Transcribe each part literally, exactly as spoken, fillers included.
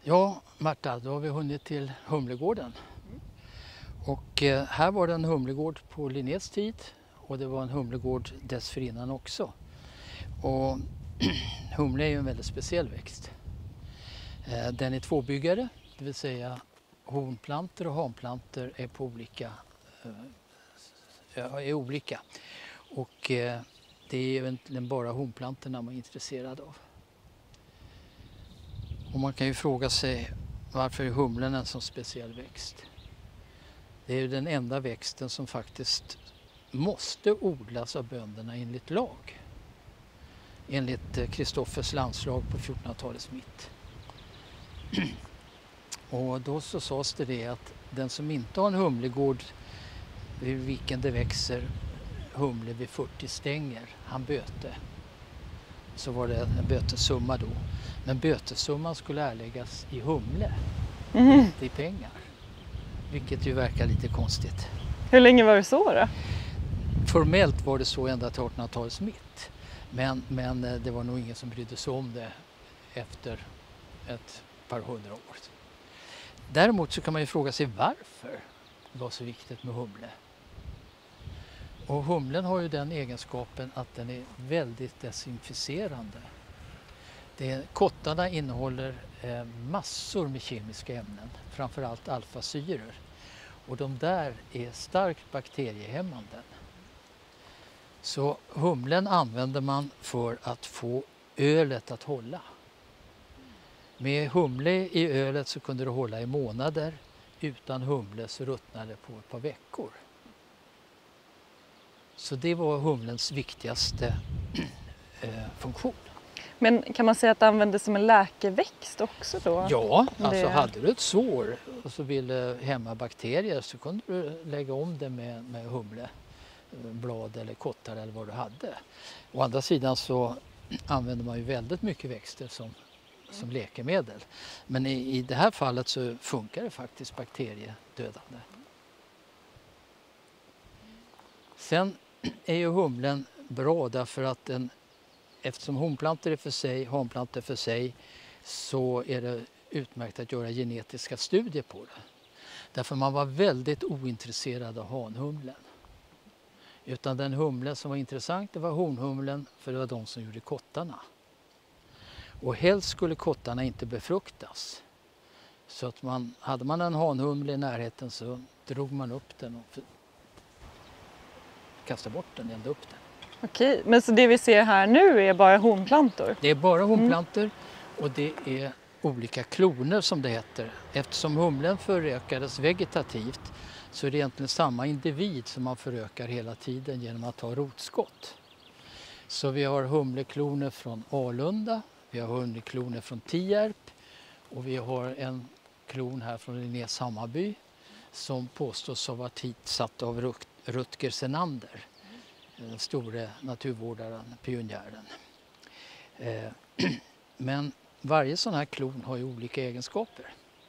Ja, Marta, då har vi hunnit till Humlegården. Och eh, här var det en humlegård på Linnés tid och det var en humlegård dessförinnan också. Och humle är ju en väldigt speciell växt. Eh, den är tvåbyggare, det vill säga honplantor och hanplantor är på olika, eh, är olika. Och eh, det är egentligen bara honplantorna man är intresserad av. Och man kan ju fråga sig varför är humlen en så speciell växt? Det är ju den enda växten som faktiskt måste odlas av bönderna enligt lag. Enligt Kristoffers landslag på fjortonhundratalets mitt. Och då så sades det, det att den som inte har en humlegård vid vilken det växer humle vid fyrtio stänger, han böte. Så var det en bötessumma då. Men bötessumman skulle erläggas i humle, mm. inte i pengar. Vilket ju verkar lite konstigt. Hur länge var det så då? Formellt var det så ända till artonhundratalets mitt. Men, men det var nog ingen som brydde sig om det efter ett par hundra år. Däremot så kan man ju fråga sig varför det var så viktigt med humle. Och humlen har ju den egenskapen att den är väldigt desinficerande. Det, kottarna innehåller eh, massor med kemiska ämnen, framförallt alfasyror. Och de där är starkt bakteriehämmande. Så humlen använder man för att få ölet att hålla. Med humle i ölet så kunde det hålla i månader. Utan humle så ruttnade det på ett par veckor. Så det var humlens viktigaste eh, funktion. Men kan man säga att det användes som en läkeväxt också då? Ja, det... alltså hade du ett sår och så ville hämma bakterier så kunde du lägga om det med, med humle, blad eller kottar eller vad du hade. Å andra sidan så använder man ju väldigt mycket växter som, som läkemedel. Men i, i det här fallet så funkar det faktiskt bakteriedödande. Sen är ju humlen bra därför att den, eftersom honplantor är för sig, hanplantor för sig, så är det utmärkt att göra genetiska studier på det. Därför man var väldigt ointresserad av hanhumlen. Utan den humlen som var intressant det var honhumlen, för det var de som gjorde kottarna. Och helst skulle kottarna inte befruktas. Så att man, hade man en hanhumle i närheten så drog man upp den och kastade bort den, elda upp den. Okej, men så det vi ser här nu är bara honplantor? Det är bara honplantor mm. och det är olika kloner som det heter. Eftersom humlen förökades vegetativt så är det egentligen samma individ som man förökar hela tiden genom att ha rotskott. Så vi har humlekloner från Alunda, vi har humlekloner från Tierp och vi har en klon här från Linnés Hammarby som påstås ha varit hitsatt av Rutger Senander. Den store naturvårdaren, pionjären. Eh, men varje sån här klon har ju olika egenskaper.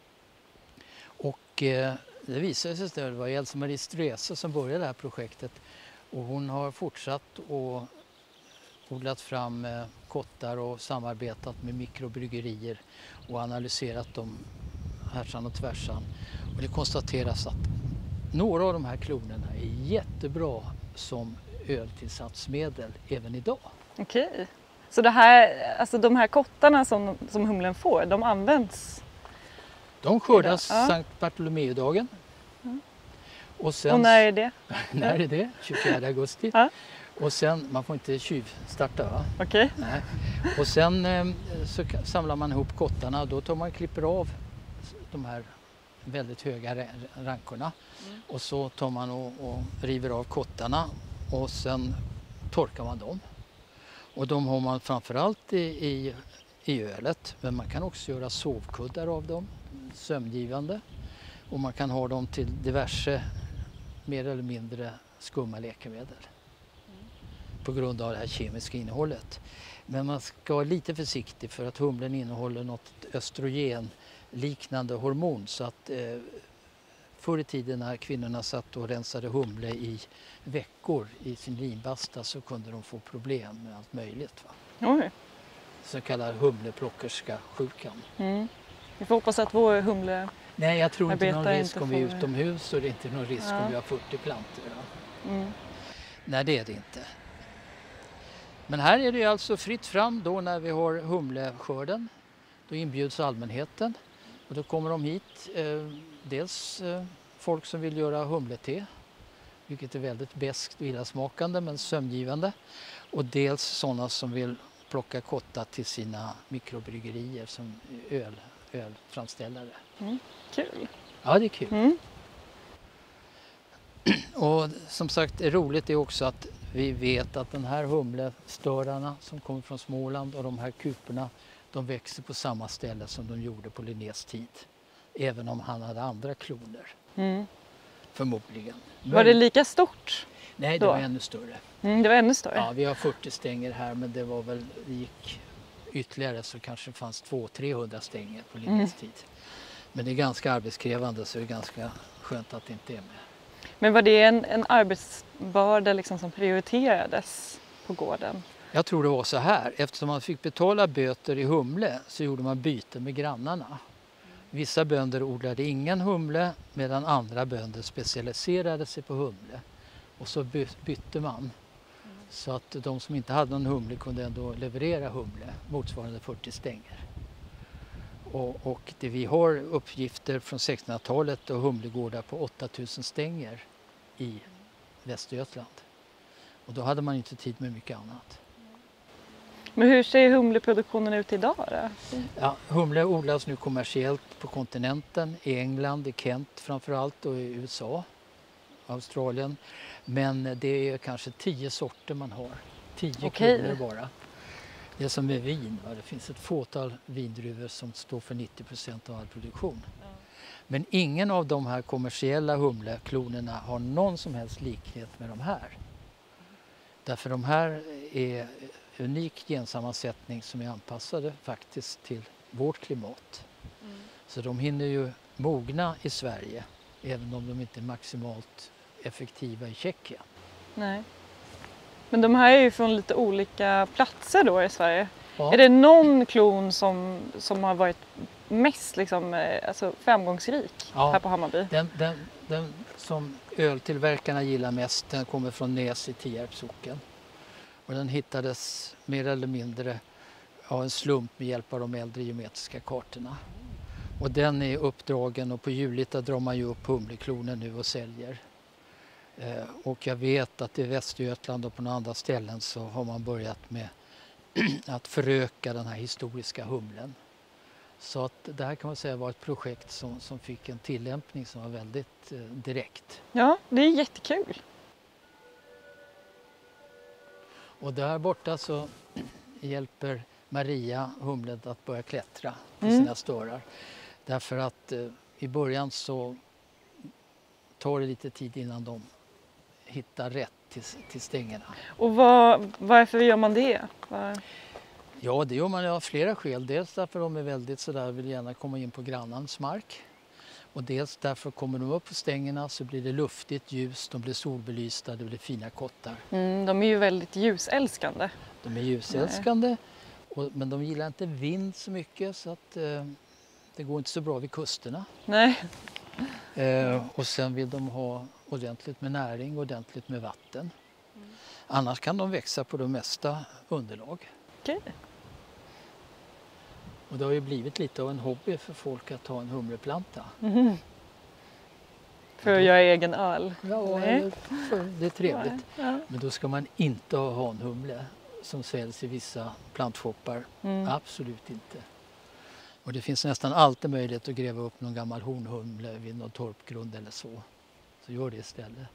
Och eh, det visade sig att det var Else-Marie Strese som började det här projektet. Och hon har fortsatt och odlat fram eh, kottar och samarbetat med mikrobryggerier och analyserat dem härsan och tvärsan. Och det konstateras att några av de här klonerna är jättebra som öltillsatsmedel även idag. Okej. Så det här, alltså de här kottarna som, som humlen får, de används? De skördas ja. Sankt Bartolomeudagen. Mm. Och, sen, och när är det? när är det? tjugofjärde augusti. Ja. Och sen, man får inte tjuvstarta va? Okej. Nej. Och sen eh, så samlar man ihop kottarna och då tar man klipper av de här väldigt höga rankorna. Mm. Och så tar man och, och river av kottarna och sen torkar man dem. Och de har man framförallt i, i, i ölet, men man kan också göra sovkuddar av dem, sömngivande. Och man kan ha dem till diverse mer eller mindre skumma läkemedel. Mm. På grund av det här kemiska innehållet. Men man ska vara lite försiktig för att humlen innehåller något östrogen liknande hormon så att eh, förr i tiden när kvinnorna satt och rensade humle i veckor i sin linbasta så kunde de få problem med allt möjligt. Va? Oj. Så kallad humleplockerska sjukan. Mm. Vi får hoppas att vår humle... Nej, jag tror inte Arbetar någon risk inte om vi är för- utomhus och det är inte någon risk Ja. om vi har fyrtio plantor. Ja. Mm. Nej, det är det inte. Men här är det alltså fritt fram då när vi har humleskörden. Då inbjuds allmänheten och då kommer de hit. Eh, dels eh, folk som vill göra humlete, vilket är väldigt beskt och illasmakande men sömngivande. Och dels sådana som vill plocka kotta till sina mikrobryggerier som öl, ölframställare. Mm. Kul. Ja, det är kul. Mm. Och som sagt, det är roligt är också att vi vet att den här humlestörarna som kommer från Småland och de här kuporna, de växer på samma ställe som de gjorde på Linnés tid. Även om han hade andra kloner, Mm. förmodligen. Var det lika stort? Nej, det då? var ännu större. Mm, det var ännu större. Ja, vi har fyrtio stänger här, men det var väl, det gick ytterligare så kanske det fanns tvåhundra till trehundra stänger på Linnés Mm. tid. Men det är ganska arbetskrävande så det är ganska skönt att det inte är med. Men var det en, en arbetsbörda liksom som prioriterades på gården? Jag tror det var så här, eftersom man fick betala böter i humle så gjorde man byte med grannarna. Vissa bönder odlade ingen humle medan andra bönder specialiserade sig på humle. Och så by- bytte man. Så att de som inte hade någon humle kunde ändå leverera humle motsvarande fyrtio stänger. Och, och det vi har uppgifter från sextonhundratalet och humlegårdar på åtta tusen stänger i Västergötland. Och då hade man inte tid med mycket annat. Men hur ser humleproduktionen ut idag då? Ja, humle odlas nu kommersiellt på kontinenten, i England, i Kent framförallt och i U S A, Australien. Men det är kanske tio sorter man har, tio Okej. kloner bara. Det är som med vin, va? Det finns ett fåtal vindruvor som står för nittio procent av all produktion. Men ingen av de här kommersiella humleklonerna har någon som helst likhet med de här. Därför de här är unik gensammansättning som är anpassade faktiskt till vårt klimat. Mm. Så de hinner ju mogna i Sverige även om de inte är maximalt effektiva i Tjeckien. Nej. Men de här är ju från lite olika platser då i Sverige. Ja. Är det någon klon som, som har varit mest liksom, eh, alltså framgångsrik Ja. här på Hammarby? Den, den, den som öltillverkarna gillar mest den kommer från Näs i Tierps socken. Och den hittades mer eller mindre av en slump med hjälp av de äldre geometriska kartorna. Och den är uppdragen och på Julita drar man ju upp humlekloner nu och säljer. Eh, och jag vet att i Västergötland och på några andra ställen så har man börjat med att föröka den här historiska humlen. Så att det här kan man säga var ett projekt som, som fick en tillämpning som var väldigt eh, direkt. Ja, det är jättekul. Och där borta så hjälper Maria humlen att börja klättra på Mm. sina störar. Därför att eh, i början så tar det lite tid innan de hittar rätt till, till stängerna. Och vad, varför gör man det? Var... Ja, det gör man av flera skäl. Dels därför de är väldigt sådär, vill gärna komma in på grannens mark. Och dels därför kommer de upp på stängerna så blir det luftigt, ljust, de blir solbelysta, det blir fina kottar. Mm, de är ju väldigt ljusälskande. De är ljusälskande, och, men de gillar inte vind så mycket så att eh, det går inte så bra vid kusterna. Nej. Eh, och sen vill de ha ordentligt med näring, ordentligt med vatten. Mm. Annars kan de växa på det mesta underlag. Okej. Och det har ju blivit lite av en hobby för folk att ha en humleplanta. Mhm. För att göra egen öl. Ja, Nej. eller för, det är trevligt. Ja. Men då ska man inte ha hanhumle som säljs i vissa plantshoppar. Mm. Absolut inte. Och det finns nästan alltid möjlighet att gräva upp någon gammal hornhumle vid någon torpgrund eller så. Så gör det istället.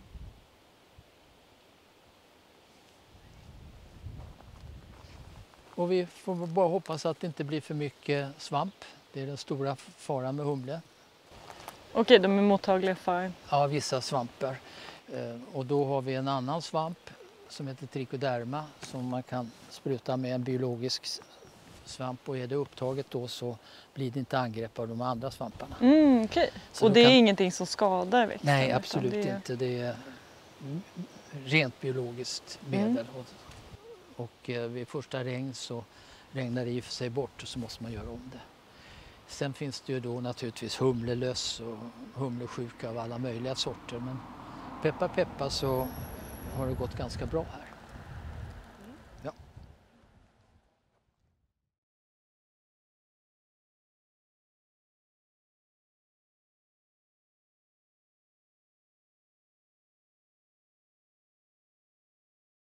Och vi får bara hoppas att det inte blir för mycket svamp. Det är den stora faran med humle. Okej, de är mottagliga för... Ja, vissa svampar. Eh, och då har vi en annan svamp som heter trichoderma som man kan spruta med en biologisk s- svamp. Och är det upptaget då så blir det inte angrepp av de andra svamparna. Mm, okej. Så Och då det är kan- ingenting som skadar växten? Nej, utan absolut det är... inte. Det är mm, rent biologiskt medel. Och, och eh, vid första regn så regnar det i och för sig bort och så måste man göra om det. Sen finns det ju då naturligtvis humlelöss och humlesjuka av alla möjliga sorter. Men peppa peppa så har det gått ganska bra här.